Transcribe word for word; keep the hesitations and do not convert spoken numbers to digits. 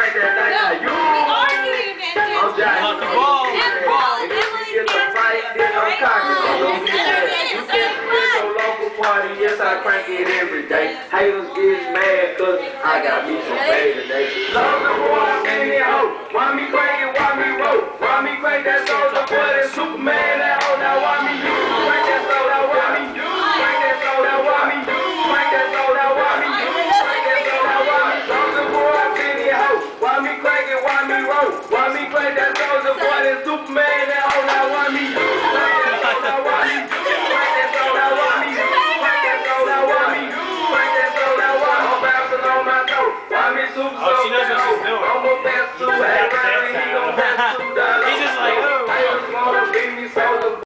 crank that thing out. You I'm jacking the ball. If you get the fight, then I'm cocking. You get to your local party, yes, I crank it every day. Haters get mad cause I got me some pay today. Love the boy, I'm in the hoe. Why me crank it, why me roll? Why me crank that